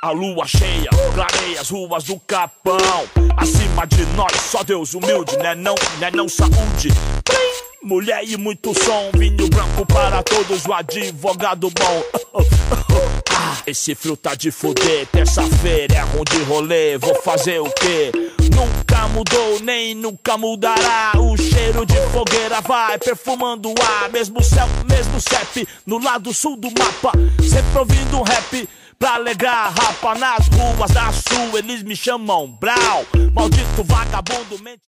A lua cheia clareia as ruas do Capão. Acima de nós, só Deus humilde, né não saúde. Mulher e muito som, vinho branco para todos, o advogado bom. Esse frio tá de fuder, terça-feira é ruim de rolê, vou fazer o quê? Nunca mudou, nem nunca mudará. O cheiro de fogueira vai perfumando o ar. Mesmo céu, mesmo CEP, no lado sul do mapa. Sempre ouvindo um rap pra alegrar a rapa. Nas ruas da sul eles me chamam Brau. Maldito vagabundo mente.